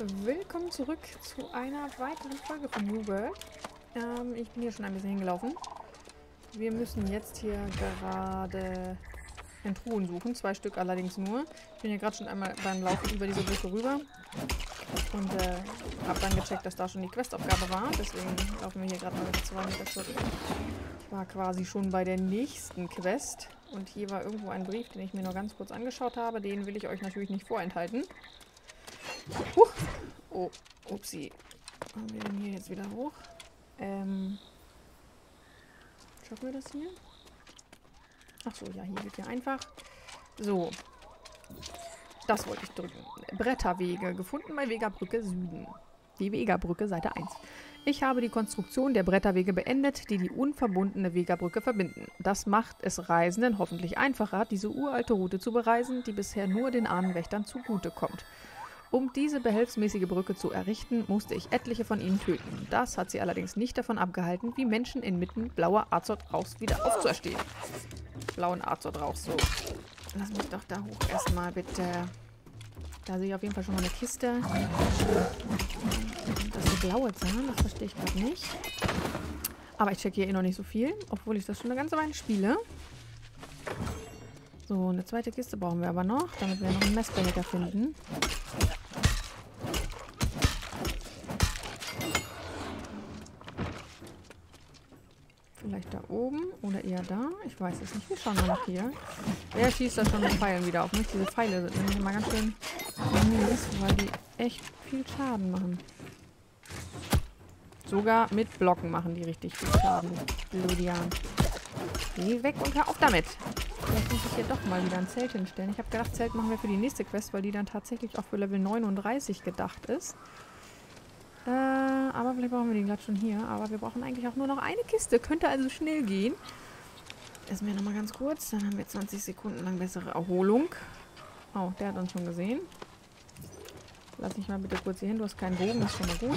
willkommen zurück zu einer weiteren Folge von New World. Ich bin hier schon ein bisschen hingelaufen. Wir müssen jetzt hier gerade in Truhen suchen, 2 Stück allerdings nur. Ich bin hier gerade schon einmal beim Laufen über diese Brücke rüber und habe dann gecheckt, dass da schon die Questaufgabe war. Deswegen laufen wir hier gerade mal wieder 2 Meter zurück. Ich war quasi schon bei der nächsten Quest und hier war irgendwo ein Brief, den ich mir nur ganz kurz angeschaut habe. Den will ich euch natürlich nicht vorenthalten. Oh, upsi. Kommen wir denn hier jetzt wieder hoch? Schaffen wir das hier? Achso, ja, hier geht ja einfach. So. Das wollte ich drücken. Bretterwege. Gefunden bei Vegabrücke Süden. Die Vegabrücke, Seite 1. Ich habe die Konstruktion der Bretterwege beendet, die die unverbundene Vegabrücke verbinden. Das macht es Reisenden hoffentlich einfacher, diese uralte Route zu bereisen, die bisher nur den Ahnenwächtern zugutekommt. Um diese behelfsmäßige Brücke zu errichten, musste ich etliche von ihnen töten. Das hat sie allerdings nicht davon abgehalten, wie Menschen inmitten blauer Azotrauchs wieder aufzuerstehen. Blauen Azotrauchs, so. Lass mich doch da hoch erstmal, bitte. Da sehe ich auf jeden Fall schon mal eine Kiste. Das ist eine blaue Zahn, das verstehe ich gerade nicht. Aber ich checke hier eh noch nicht so viel, obwohl ich das schon eine ganze Weile spiele. So, eine zweite Kiste brauchen wir aber noch, damit wir noch einen Messbehälter finden. Vielleicht da oben oder eher da. Ich weiß es nicht. Wir schauen mal nach hier. Wer schießt da schon mit Pfeilen wieder auf mich? Diese Pfeile sind nämlich immer ganz schön mies, weil die echt viel Schaden machen. Sogar mit Blocken machen die richtig viel Schaden. Blödian. Geh weg und hör auf damit. Vielleicht muss ich hier doch mal wieder ein Zelt hinstellen. Ich habe gedacht, Zelt machen wir für die nächste Quest, weil die dann tatsächlich auch für Level 39 gedacht ist. Aber vielleicht brauchen wir die glatt schon hier. Aber wir brauchen eigentlich auch nur noch eine Kiste. Könnte also schnell gehen. Essen wir nochmal ganz kurz. Dann haben wir 20 Sekunden lang bessere Erholung. Oh, der hat uns schon gesehen. Lass mich mal bitte kurz hier hin. Du hast keinen Bogen, das ist schon mal gut.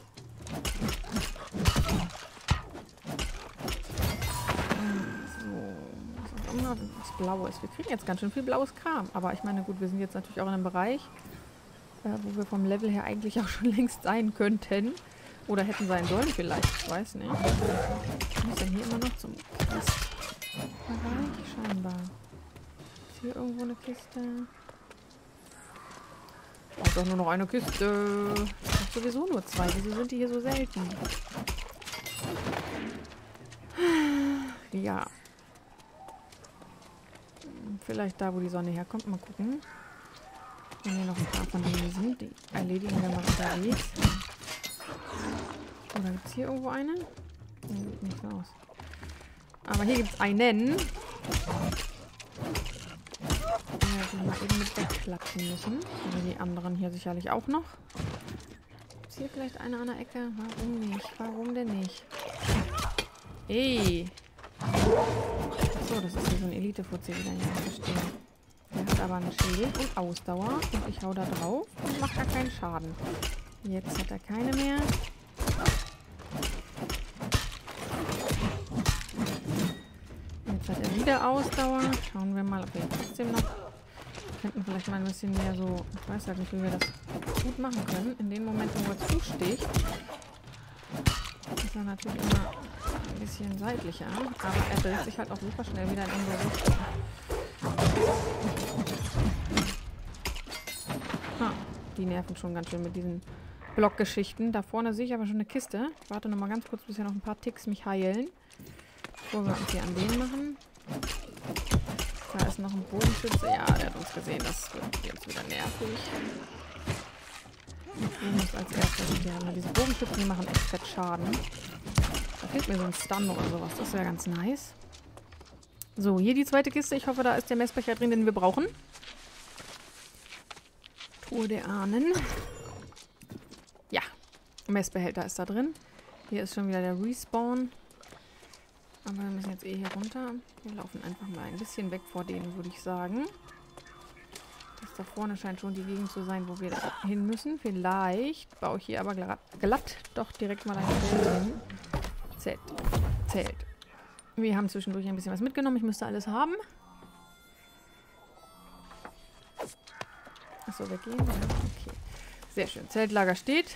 Was blau ist. Wir kriegen jetzt ganz schön viel blaues Kram. Aber ich meine, gut, wir sind jetzt natürlich auch in einem Bereich, wo wir vom Level her eigentlich auch schon längst sein könnten. Oder hätten sein sollen vielleicht. Ich weiß nicht. Was ist denn hier immer noch zum Questbereich? Scheinbar. Ist hier irgendwo eine Kiste? Oh, doch nur noch eine Kiste. Ich habe sowieso nur 2. Wieso sind die hier so selten? Ja. Vielleicht da, wo die Sonne herkommt. Mal gucken. Wenn hier noch ein paar von denen sind, die erledigen wir mal unterwegs. Oder gibt es hier irgendwo eine? Nee, sieht nicht so aus. Aber hier gibt es einen. Den wir mal eben mit wegklatschen müssen. Aber die anderen hier sicherlich auch noch. Gibt es hier vielleicht eine an der Ecke? Warum nicht? Warum denn nicht? Ey! So, das ist hier so ein Elite-Fuzzi wieder. Ja, verstehe. Der hat aber ein Schild und Ausdauer. Und ich hau da drauf und macht gar keinen Schaden. Jetzt hat er keine mehr. Jetzt hat er wieder Ausdauer. Schauen wir mal, ob wir trotzdem noch... Wir könnten vielleicht mal ein bisschen mehr so... Ich weiß halt nicht, wie wir das gut machen können. In den Momenten, wo er zusticht, ist er natürlich immer ein bisschen seitlicher. Aber er dreht sich halt auch super schnell wieder in unsere Richtung. Die nerven schon ganz schön mit diesen Blockgeschichten. Da vorne sehe ich aber schon eine Kiste. Ich warte noch mal ganz kurz, bis hier noch ein paar Ticks mich heilen. Bevor wir uns hier an den machen. Da ist noch ein Bogenschütze. Ja, der hat uns gesehen. Das wird jetzt wieder nervig. Ich muss als erstes gerne. Diese Bogenschützen, die machen echt fett Schaden. Da fehlt mir so ein Stun oder sowas. Das wäre ganz nice. So, hier die zweite Kiste. Ich hoffe, da ist der Messbecher drin, den wir brauchen. Truhe der Ahnen. Ja, Messbehälter ist da drin. Hier ist schon wieder der Respawn. Aber wir müssen jetzt eh hier runter. Wir laufen einfach mal ein bisschen weg vor denen, würde ich sagen. Das da vorne scheint schon die Gegend zu sein, wo wir da hin müssen. Vielleicht baue ich hier aber glatt doch direkt mal ein Zelt hin. Zelt. Wir haben zwischendurch ein bisschen was mitgenommen. Ich müsste alles haben. Achso, weggehen. Ja, okay. Sehr schön. Zeltlager steht.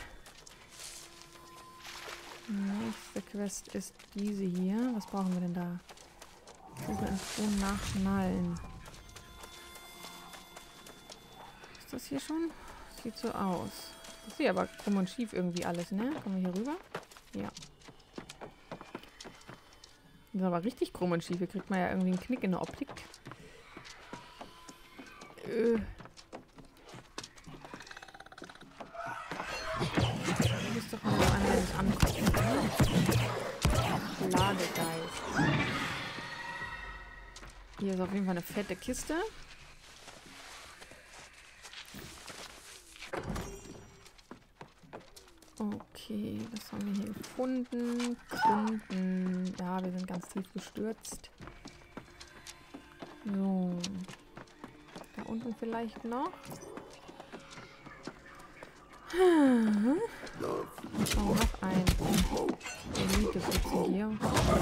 Nächste Quest ist diese hier. Was brauchen wir denn da? Suche Info nachschnallen. Ist das hier schon? Sieht so aus. Das sieht aber krumm und schief irgendwie alles, ne? Kommen wir hier rüber? Ja. Das ist aber richtig krumm und schief. Hier kriegt man ja irgendwie einen Knick in der Optik. Du bist doch mal so einer, der sich anguckt. Ladegeist. Hier ist auf jeden Fall eine fette Kiste. Okay, was haben wir hier gefunden? Ja, wir sind ganz tief gestürzt. So. Da unten vielleicht noch. Oh, noch ein. Elite-Pfütze hier.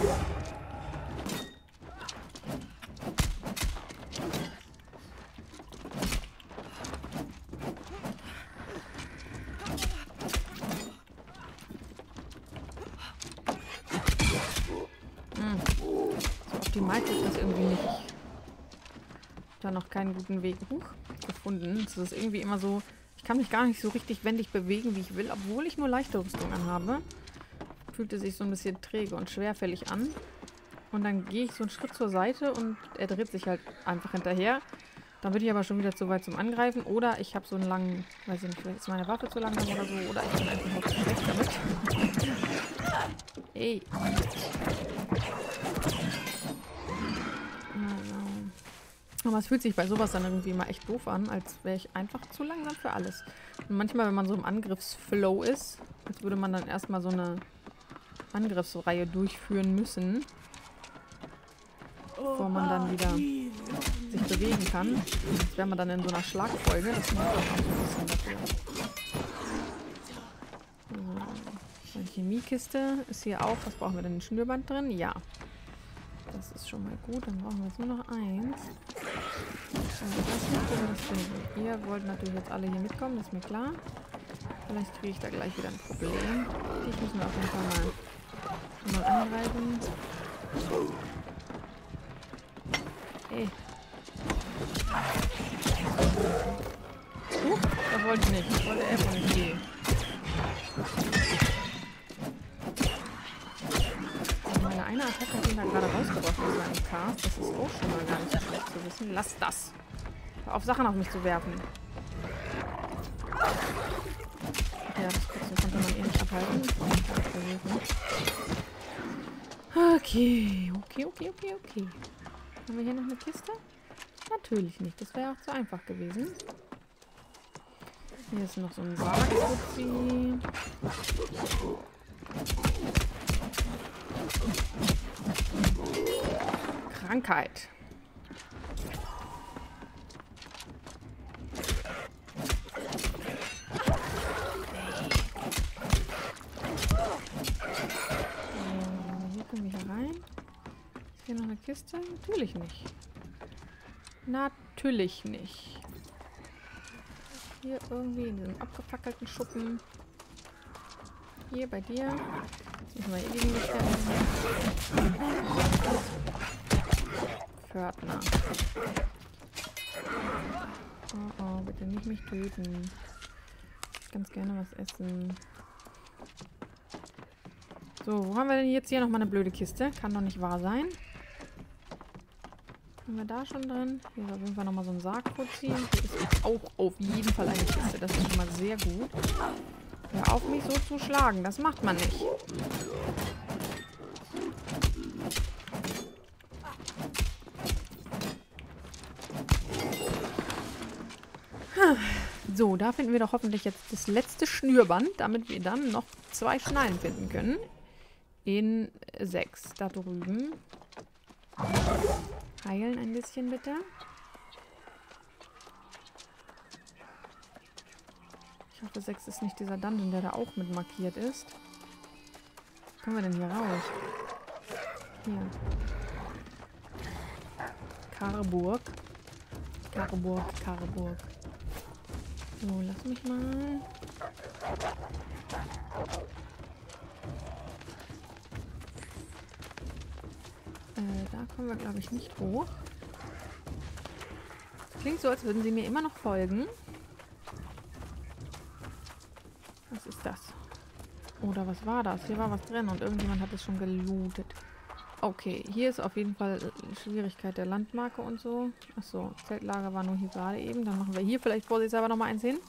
So optimal ist das irgendwie nicht. Ich habe da noch keinen guten Weg gefunden. Es ist irgendwie immer so, ich kann mich gar nicht so richtig wendig bewegen, wie ich will, obwohl ich nur leichte Rüstung anhabe. Fühlte sich so ein bisschen träge und schwerfällig an. Und dann gehe ich so einen Schritt zur Seite und er dreht sich halt einfach hinterher. Dann bin ich aber schon wieder zu weit zum Angreifen. Oder ich habe so einen langen, weiß ich nicht, vielleicht ist meine Waffe zu langsam oder so. Oder ich bin einfach nur zu schlecht damit. Ey. Aber es fühlt sich bei sowas dann irgendwie immer echt doof an, als wäre ich einfach zu langsam für alles. Und manchmal, wenn man so im Angriffsflow ist, als würde man dann erstmal so eine Angriffsreihe durchführen müssen, bevor man dann wieder sich bewegen kann. Jetzt wäre man dann in so einer Schlagfolge. Das macht auch so ein bisschen dafür. So, eine Chemiekiste ist hier auch. Was brauchen wir denn? Ein Schnürband drin? Ja. Das ist schon mal gut. Dann brauchen wir jetzt nur noch eins. Ihr wollt natürlich jetzt alle hier mitkommen, das ist mir klar. Vielleicht kriege ich da gleich wieder ein Problem. Ich muss mir auf jeden Fall mal angreifen. Ey. Das wollte ich nicht. Ich wollte einfach nicht gehen. Meine eine Attacke hat ihn da gerade rausgebracht aus seinem Cast. Das ist auch schon mal gar nicht so schlecht zu wissen. Lass das. Hör auf, Sachen auf mich zu werfen. Ja, das konnte man eh nicht abhalten. Okay. Haben wir hier noch eine Kiste? Natürlich nicht. Das wäre auch zu einfach gewesen. Hier ist noch so ein Sarg-Fuzzi. Krankheit. Hier kommen wir hier rein. Ist hier noch eine Kiste? Natürlich nicht. Natürlich nicht. Hier irgendwie in diesem abgefackelten Schuppen. Hier bei dir. Jetzt müssen wir hier liegen stellen. Pförtner. Oh oh, bitte nicht mich töten. Ich ganz gerne was essen. So, wo haben wir denn jetzt hier nochmal eine blöde Kiste? Kann doch nicht wahr sein. Haben wir da schon drin? Hier ist auf jeden Fall nochmal so ein Sargfuzzi. Hier ist auch auf jeden Fall eine Kiste. Das ist schon mal sehr gut. Hör auf, mich so zu schlagen. Das macht man nicht. So, da finden wir doch hoffentlich jetzt das letzte Schnürband, damit wir dann noch 2 Schnallen finden können. In 6. Da drüben. Heilen ein bisschen, bitte. Ich hoffe, 6 ist nicht dieser Dungeon, der da auch mit markiert ist. Was können wir denn hier raus? Hier. Karburg. So, lass mich mal. Da kommen wir, glaube ich, nicht hoch. Das klingt so, als würden sie mir immer noch folgen. Was ist das? Oder was war das? Hier war was drin und irgendjemand hat es schon gelootet. Okay, hier ist auf jeden Fall Schwierigkeit der Landmarke und so. Achso, Zeltlager war nur hier gerade eben. Dann machen wir hier vielleicht vorsichtshalber nochmal eins hin.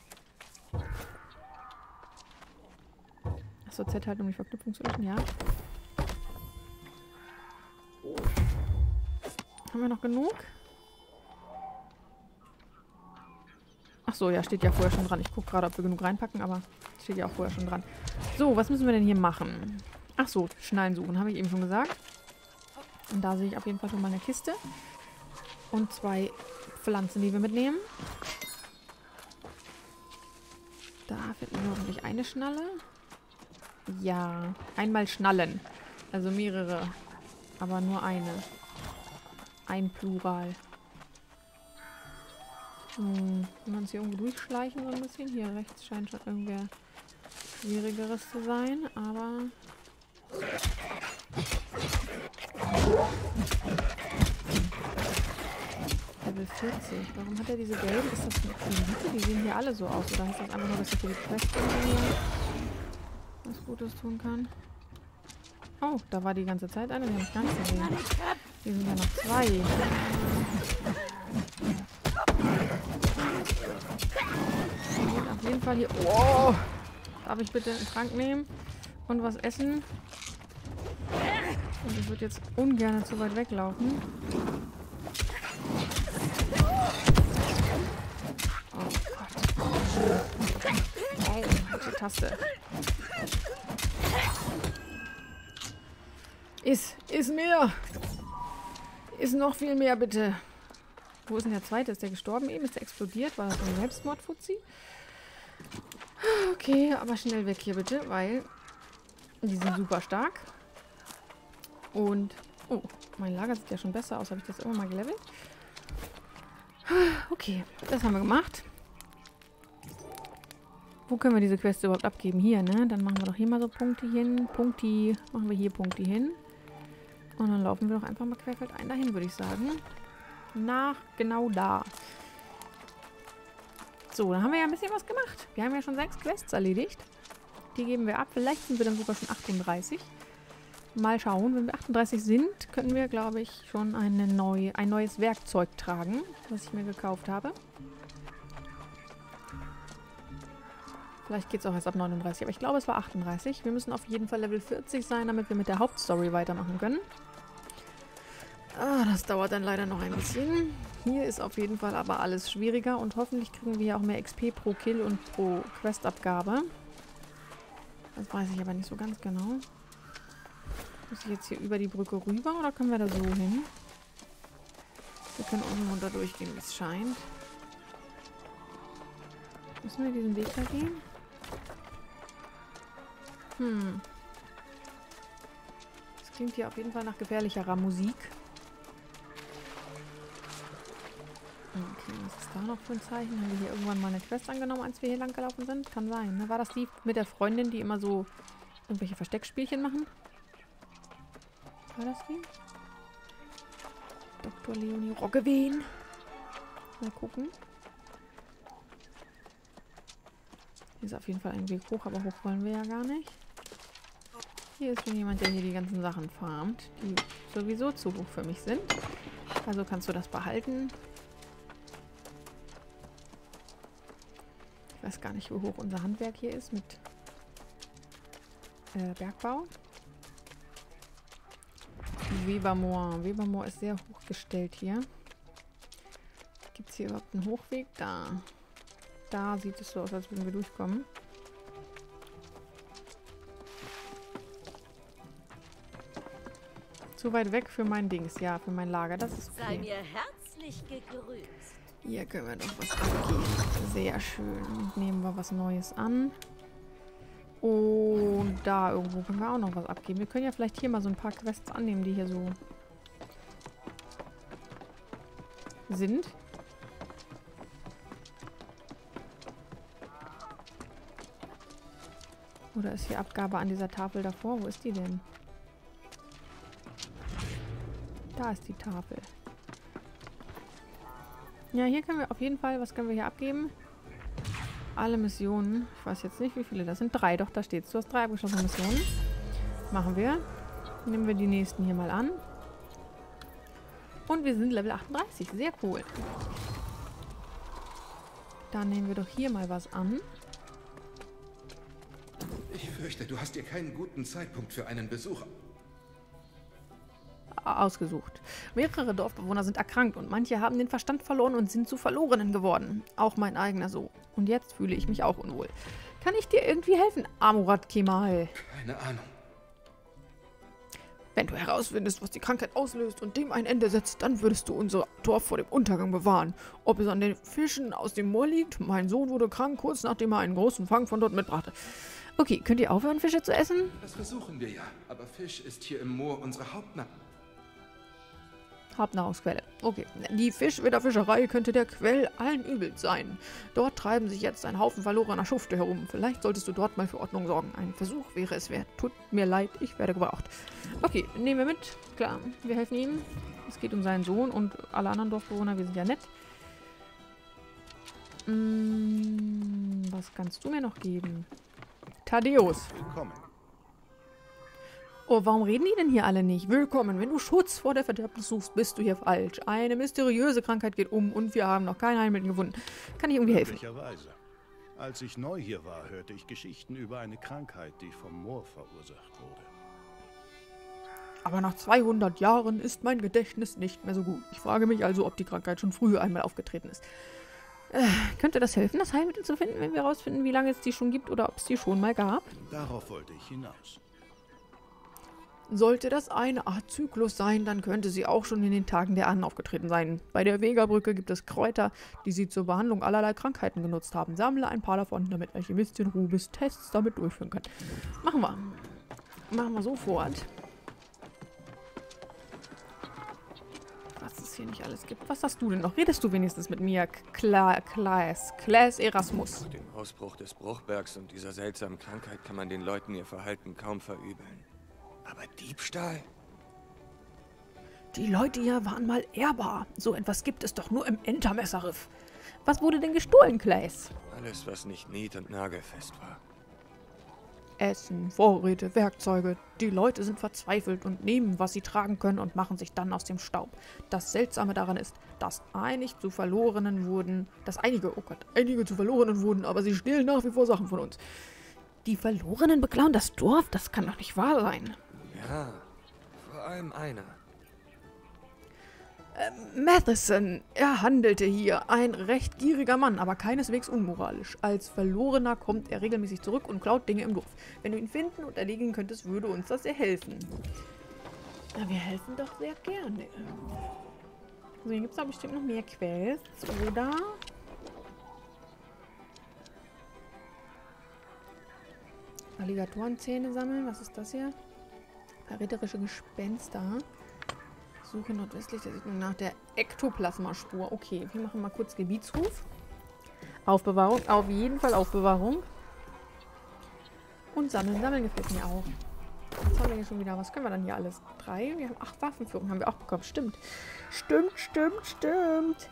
Achso, Z halt, um die Verknüpfung zu löschen, ja. Haben wir noch genug? Achso, ja, steht ja vorher schon dran. Ich gucke gerade, ob wir genug reinpacken, aber steht ja auch vorher schon dran. So, was müssen wir denn hier machen? Achso, Schnallen suchen, habe ich eben schon gesagt. Und da sehe ich auf jeden Fall schon mal eine Kiste. Und 2 Pflanzen, die wir mitnehmen. Da finden wir hoffentlich eine Schnalle. Ja, einmal Schnallen. Also mehrere. Aber nur eine. Ein Plural. Können wir uns hier irgendwo durchschleichen so ein bisschen? Hier rechts scheint schon irgendwer Schwierigeres zu sein, aber... Level 40. Warum hat er diese gelben? Ist das eine Elite? Die sehen hier alle so aus. Oder heißt das einfach nur, dass er für die Quest was Gutes tun kann? Oh, da war die ganze Zeit eine. Wir haben es gar nicht gesehen. Hier sind ja noch 2. Und auf jeden Fall hier... Oh! Darf ich bitte einen Trank nehmen? Und was essen? Und ich würde jetzt ungern zu weit weglaufen. Oh Gott. Oh, die Taste. Iss mehr! Iss noch viel mehr, bitte. Wo ist denn der zweite? Ist der gestorben eben? Ist der explodiert? War das ein Selbstmord-Fuzzi? Okay, aber schnell weg hier bitte, weil die sind super stark. Und... Oh, mein Lager sieht ja schon besser aus. Habe ich das irgendwann mal gelevelt? Okay, das haben wir gemacht. Wo können wir diese Quest überhaupt abgeben? Hier, ne? Dann machen wir doch hier mal so Punkte hin. Punkti. Machen wir hier Punkte hin. Und dann laufen wir doch einfach mal querfeldein dahin, würde ich sagen. Nach genau da. So, dann haben wir ja ein bisschen was gemacht. Wir haben ja schon 6 Quests erledigt. Die geben wir ab. Vielleicht sind wir dann sogar schon 38. Mal schauen. Wenn wir 38 sind, können wir, glaube ich, schon ein neues Werkzeug tragen, was ich mir gekauft habe. Vielleicht geht es auch erst ab 39, aber ich glaube, es war 38. Wir müssen auf jeden Fall Level 40 sein, damit wir mit der Hauptstory weitermachen können. Ah, das dauert dann leider noch ein bisschen. Hier ist auf jeden Fall aber alles schwieriger und hoffentlich kriegen wir ja auch mehr XP pro Kill und pro Questabgabe. Das weiß ich aber nicht so ganz genau. Muss ich jetzt hier über die Brücke rüber oder können wir da so hin? Wir können unten runter durchgehen, wie es scheint. Müssen wir diesen Weg da gehen? Das klingt hier auf jeden Fall nach gefährlicherer Musik. Okay, was ist da noch für ein Zeichen? Haben wir hier irgendwann mal eine Quest angenommen, als wir hier lang gelaufen sind? Kann sein, ne? War das die mit der Freundin, die immer so irgendwelche Versteckspielchen machen? War das die? Dr. Leonie Roggeveen. Mal gucken. Hier ist auf jeden Fall ein Weg hoch, aber hoch wollen wir ja gar nicht. Hier ist schon jemand, der hier die ganzen Sachen farmt, die sowieso zu hoch für mich sind. Also kannst du das behalten. Ich weiß gar nicht, wie hoch unser Handwerk hier ist mit Bergbau. Webermoor. Webermoor ist sehr hochgestellt hier. Gibt es hier überhaupt einen Hochweg? Da. Da sieht es so aus, als würden wir durchkommen. Zu weit weg für mein Dings. Ja, für mein Lager. Das ist okay. Sei mir herzlich gegrüßt. Hier können wir doch was abgeben. Sehr schön. Und nehmen wir was Neues an. Und da irgendwo können wir auch noch was abgeben. Wir können ja vielleicht hier mal so ein paar Quests annehmen, die hier so sind. Oder ist hier Abgabe an dieser Tafel davor? Wo ist die denn? Da ist die Tafel. Ja, hier können wir auf jeden Fall, was können wir hier abgeben? Alle Missionen. Ich weiß jetzt nicht, wie viele das sind. 3, doch, da steht es. Du hast 3 abgeschlossene Missionen. Machen wir. Nehmen wir die nächsten hier mal an. Und wir sind Level 38. Sehr cool. Dann nehmen wir doch hier mal was an. Ich fürchte, du hast dir keinen guten Zeitpunkt für einen Besuch Ausgesucht. Mehrere Dorfbewohner sind erkrankt und manche haben den Verstand verloren und sind zu Verlorenen geworden. Auch mein eigener so. Und jetzt fühle ich mich auch unwohl. Kann ich dir irgendwie helfen, Amurat Kemal? Keine Ahnung. Wenn du herausfindest, was die Krankheit auslöst und dem ein Ende setzt, dann würdest du unser Dorf vor dem Untergang bewahren. Ob es an den Fischen aus dem Moor liegt? Mein Sohn wurde krank, kurz nachdem er einen großen Fang von dort mitbrachte. Okay, könnt ihr aufhören, Fische zu essen? Das versuchen wir ja. Aber Fisch ist hier im Moor unsere Hauptnahrungsquelle. Okay. Die Fischwetterfischerei könnte der Quell allen Übels sein. Dort treiben sich jetzt ein Haufen verlorener Schufte herum. Vielleicht solltest du dort mal für Ordnung sorgen. Ein Versuch wäre es wert. Tut mir leid, ich werde gebraucht. Okay, nehmen wir mit. Klar, wir helfen ihm. Es geht um seinen Sohn und alle anderen Dorfbewohner. Wir sind ja nett. Was kannst du mir noch geben? Thaddeus. Willkommen. Oh, warum reden die denn hier alle nicht? Willkommen, wenn du Schutz vor der Verderbnis suchst, bist du hier falsch. Eine mysteriöse Krankheit geht um und wir haben noch kein Heilmittel gefunden. Kann ich irgendwie helfen? Möglicherweise. Als ich neu hier war, hörte ich Geschichten über eine Krankheit, die vom Moor verursacht wurde. Aber nach 200 Jahren ist mein Gedächtnis nicht mehr so gut. Ich frage mich also, ob die Krankheit schon früher einmal aufgetreten ist. Könnte das helfen, das Heilmittel zu finden, wenn wir herausfinden, wie lange es die schon gibt oder ob es die schon mal gab? Darauf wollte ich hinaus. Sollte das eine Art Zyklus sein, dann könnte sie auch schon in den Tagen der Ahnen aufgetreten sein. Bei der Vega-Brücke gibt es Kräuter, die sie zur Behandlung allerlei Krankheiten genutzt haben. Sammle ein paar davon, damit Alchemistin Rubis Tests damit durchführen kann. Machen wir. Machen wir sofort. Was es hier nicht alles gibt. Was hast du denn noch? Redest du wenigstens mit mir? Klaas Erasmus. Nach dem Ausbruch des Bruchbergs und dieser seltsamen Krankheit kann man den Leuten ihr Verhalten kaum verübeln. Aber Diebstahl? Die Leute hier waren mal ehrbar. So etwas gibt es doch nur im Entermesserriff. Was wurde denn gestohlen, Klaas? Alles, was nicht nied- und nagelfest war. Essen, Vorräte, Werkzeuge. Die Leute sind verzweifelt und nehmen, was sie tragen können und machen sich dann aus dem Staub. Das Seltsame daran ist, dass einige zu Verlorenen wurden, einige zu Verlorenen wurden, aber sie stehlen nach wie vor Sachen von uns. Die Verlorenen beklauen das Dorf? Das kann doch nicht wahr sein. Ja, vor allem einer. Matheson, er handelte hier. Ein recht gieriger Mann, aber keineswegs unmoralisch. Als Verlorener kommt er regelmäßig zurück und klaut Dinge im Dorf. Wenn du ihn finden und erledigen könntest, würde uns das sehr helfen. Na, wir helfen doch sehr gerne. So, hier gibt es doch bestimmt noch mehr Quests, oder? Alligatorenzähne sammeln. Was ist das hier? Verräterische Gespenster. Suche nordwestlich der Siedlung nach der Ektoplasmaspur. Okay, wir machen mal kurz Gebietsruf. Aufbewahrung. Auf jeden Fall Aufbewahrung. Und sammeln. Sammeln gefällt mir auch. Jetzt haben wir hier schon wieder. Was können wir dann hier alles? 3. Wir haben 8 Waffenführung. Haben wir auch bekommen. Stimmt. Stimmt.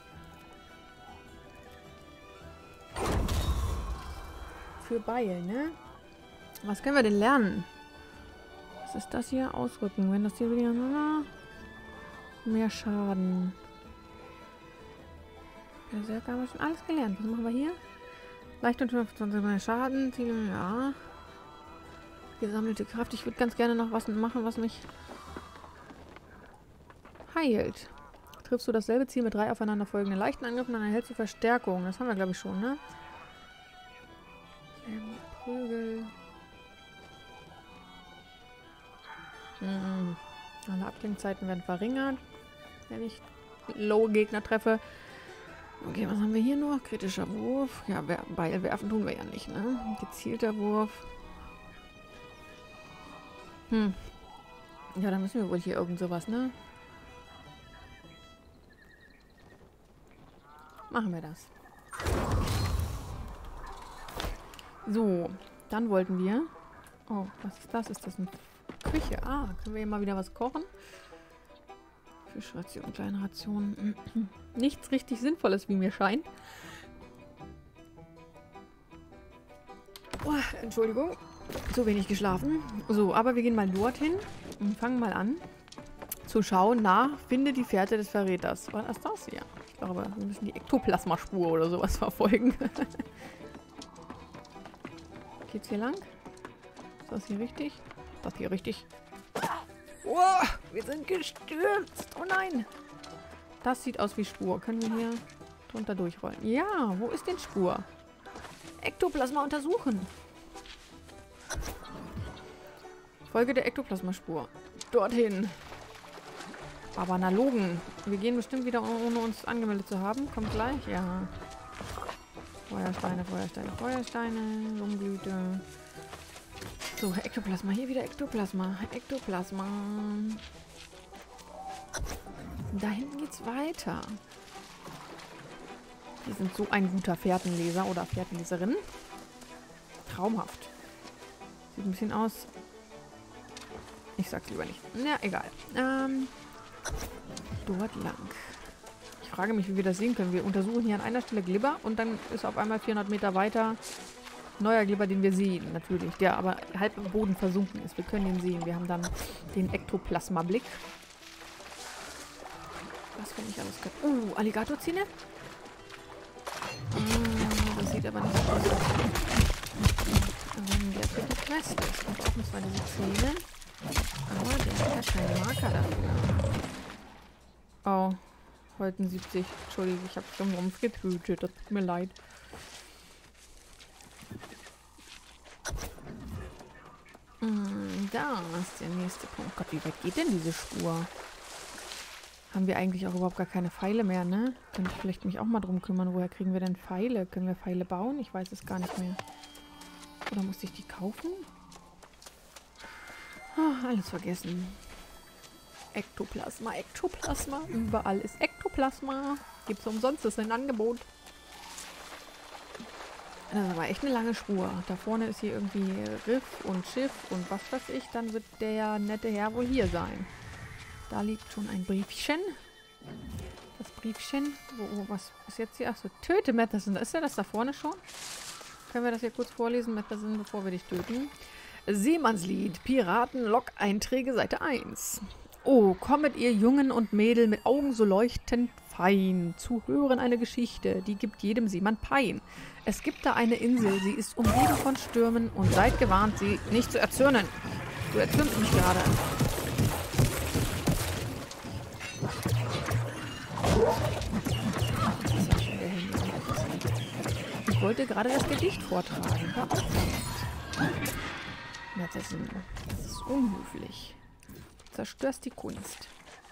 Für Beil, ne? Was können wir denn lernen? Was ist das hier? Ausrücken. Wenn das hier wieder... Mehr Schaden. Berserker haben wir schon alles gelernt. Was machen wir hier? Leicht und 25 mehr Schaden. Ziele, ja. Gesammelte Kraft. Ich würde ganz gerne noch was machen, was mich heilt. Triffst du dasselbe Ziel mit 3 aufeinanderfolgenden leichten Angriffen, dann erhältst du Verstärkung. Das haben wir, glaube ich, schon, ne? Prügel. Alle Abklingzeiten werden verringert, wenn ich Low-Gegner treffe. Okay, was haben wir hier noch? Kritischer Wurf. Ja, Beil werfen tun wir ja nicht, ne? Gezielter Wurf. Ja, dann müssen wir wohl hier irgend sowas, ne? Machen wir das. So, dann wollten wir Oh, was ist das? Ist das eine Küche? Ah, können wir hier mal wieder was kochen? Fischration, kleine Rationen. Nichts richtig Sinnvolles, wie mir scheint. Oh, Entschuldigung. Zu wenig geschlafen. So, aber wir gehen mal dorthin und fangen mal an zu schauen nach Finde die Fährte des Verräters. War das hier? Ich glaube, wir müssen die Ektoplasmaspur oder sowas verfolgen. Geht's hier lang? Ist das hier richtig? Das hier richtig? Oh, wir sind gestürzt. Oh nein. Das sieht aus wie Spur. Können wir hier drunter durchrollen? Ja, wo ist denn Spur? Ektoplasma untersuchen. Folge der Ektoplasmaspur. Dorthin. Aber analogen. Wir gehen bestimmt wieder, ohne uns angemeldet zu haben. Kommt gleich. Ja. Feuersteine, Feuersteine, Feuersteine. Lungenblüte. So, Ektoplasma. Hier wieder Ektoplasma. Ektoplasma. Da hinten geht's weiter. Die sind so ein guter Fährtenleser oder Fährtenleserin. Traumhaft. Sieht ein bisschen aus. Ich sag's lieber nicht. Na, egal. Dort lang. Ich frage mich, wie wir das sehen können. Wir untersuchen hier an einer Stelle Glibber und dann ist auf einmal 400 Meter weiter neuer Glibber, den wir sehen, natürlich. Der aber halb im Boden versunken ist. Wir können ihn sehen. Wir haben dann den Ektoplasma-Blick. Was kann ich alles können? Alligatorzähne. Das sieht aber nicht so aus. Der für die Quest ist. Wir brauchen zwar diese Zähne, aber der hat ja keinen Marker dafür. Oh, Holten 70. Entschuldigung, ich habe schon Rumpf getötet. Das tut mir leid. Da ist der nächste Punkt. Gott, wie weit geht denn diese Spur? Haben wir eigentlich auch überhaupt gar keine Pfeile mehr, ne? Könnte ich vielleicht mich auch mal drum kümmern. Woher kriegen wir denn Pfeile? Können wir Pfeile bauen? Ich weiß es gar nicht mehr. Oder musste ich die kaufen? Oh, alles vergessen. Ektoplasma, Ektoplasma. Überall ist Ektoplasma. Gibt es umsonst, das ist ein Angebot. Das ist aber echt eine lange Spur. Da vorne ist hier irgendwie Riff und Schiff und was weiß ich. Dann wird der nette Herr wohl hier sein. Da liegt schon ein Briefchen. Das Briefchen. Was ist jetzt hier? Achso, töte Matheson. Ist ja das da vorne schon? Können wir das hier kurz vorlesen, Matheson, bevor wir dich töten? Seemannslied, Piraten, Log-Einträge, Seite 1. Oh, kommet ihr Jungen und Mädel mit Augen so leuchtend fein, zu hören eine Geschichte, die gibt jedem Seemann Pein. Es gibt da eine Insel, sie ist umgeben von Stürmen und seid gewarnt, sie nicht zu erzürnen. Du erzürnst mich gerade. Ich wollte gerade das Gedicht vortragen. Das ist unhöflich. Du zerstörst die Kunst.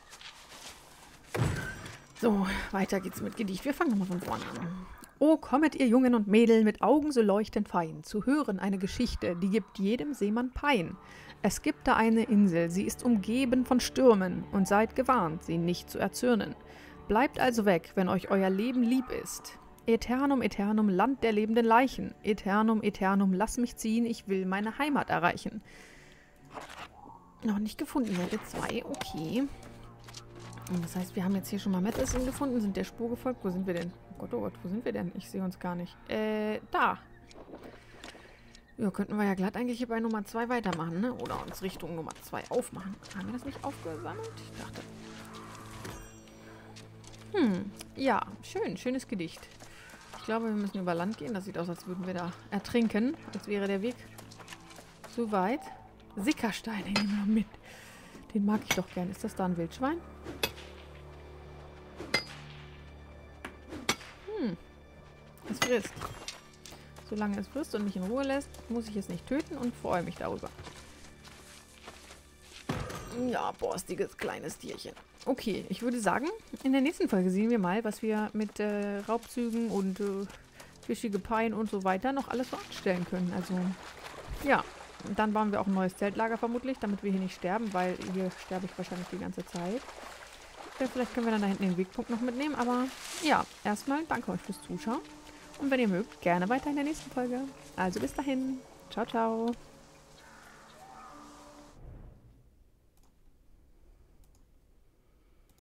So, weiter geht's mit Gedicht. Wir fangen nochmal von vorne an. O, kommet ihr Jungen und Mädel mit Augen so leuchtend fein, zu hören eine Geschichte, die gibt jedem Seemann Pein. Es gibt da eine Insel, sie ist umgeben von Stürmen, und seid gewarnt, sie nicht zu erzürnen. Bleibt also weg, wenn euch euer Leben lieb ist. Eternum, Eternum, Land der lebenden Leichen. Eternum, Eternum, lass mich ziehen, ich will meine Heimat erreichen. Noch nicht gefunden, Seite 2, okay. Und das heißt, wir haben jetzt hier schon mal Matheson gefunden, sind der Spur gefolgt. Wo sind wir denn? Oh Gott, wo sind wir denn? Ich sehe uns gar nicht. Da. Ja, könnten wir ja glatt eigentlich hier bei Nummer 2 weitermachen, ne? Oder uns Richtung Nummer 2 aufmachen. Haben wir das nicht aufgesammelt? Ich dachte. Ja, schön. Schönes Gedicht. Ich glaube, wir müssen über Land gehen. Das sieht aus, als würden wir da ertrinken. Als wäre der Weg zu weit. Sickerstein, den nehmen wir noch mit. Den mag ich doch gern. Ist das da ein Wildschwein? Es frisst. Solange es frisst und mich in Ruhe lässt, muss ich es nicht töten und freue mich darüber. Ja, borstiges kleines Tierchen. Okay, ich würde sagen, in der nächsten Folge sehen wir mal, was wir mit Raubzügen und fischige Pein und so weiter noch alles so anstellen können. Also, ja. Und dann bauen wir auch ein neues Zeltlager vermutlich, damit wir hier nicht sterben, weil hier sterbe ich wahrscheinlich die ganze Zeit. Vielleicht können wir dann da hinten den Wegpunkt noch mitnehmen, aber ja, erstmal danke euch fürs Zuschauen. Und wenn ihr mögt, gerne weiter in der nächsten Folge. Also bis dahin. Ciao, ciao.